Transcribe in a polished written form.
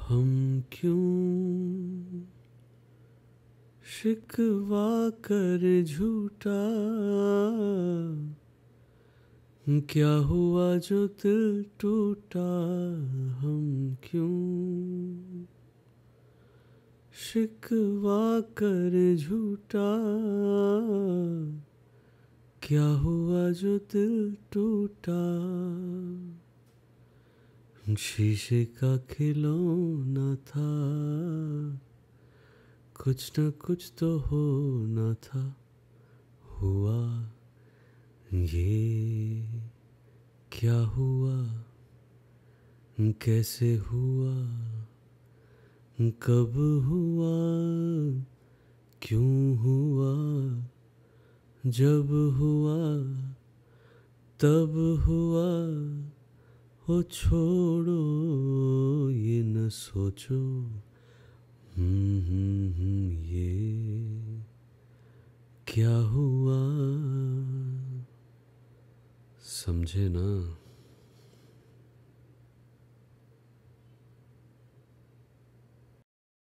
हम क्यों शिकवा कर झूठा, क्या हुआ जो दिल टूटा। हम क्यों शिकवा कर झूठा, क्या हुआ जो दिल टूटा। शीशे का खिलौना था, कुछ न कुछ तो होना था। हुआ ये क्या हुआ, कैसे हुआ, कब हुआ, क्यों हुआ। जब हुआ तब हुआ, हो छोड़ो ये न सोचो। ये क्या हुआ, समझे ना।